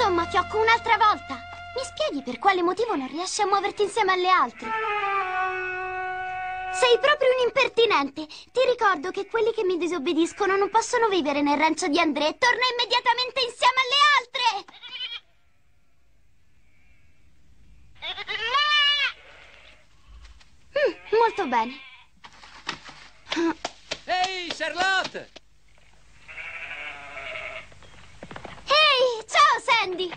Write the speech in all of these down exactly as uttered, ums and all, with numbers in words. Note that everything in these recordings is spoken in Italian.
Insomma, Fiocco, un'altra volta. Mi spieghi per quale motivo non riesci a muoverti insieme alle altre? Sei proprio un impertinente. Ti ricordo che quelli che mi disobbediscono non possono vivere nel rancio di André. Torna immediatamente insieme alle altre! Mm, molto bene. Ehi, Charlotte! Ehi, ciao Sandy!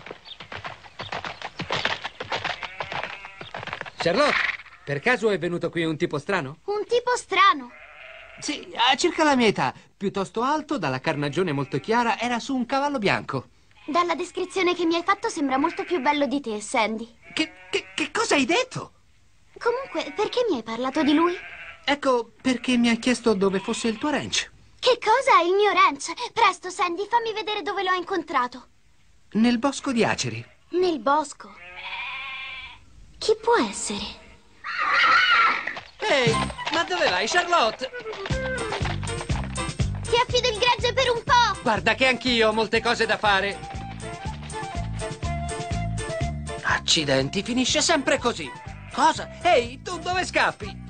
Charlotte, per caso è venuto qui un tipo strano? Un tipo strano. Sì, ha circa la mia età, piuttosto alto, dalla carnagione molto chiara, era su un cavallo bianco. Dalla descrizione che mi hai fatto sembra molto più bello di te, Sandy. Che, che, che cosa hai detto? Comunque, perché mi hai parlato di lui? Ecco, perché mi ha chiesto dove fosse il tuo ranch. Che cosa è il mio ranch? Presto, Sandy, fammi vedere dove l'ho incontrato. Nel bosco di Aceri. Nel bosco. Chi può essere? Ehi, ma dove vai, Charlotte? Ti affido il gregge per un po'. Guarda che anch'io ho molte cose da fare. Accidenti, finisce sempre così. Cosa? Ehi, tu dove scappi?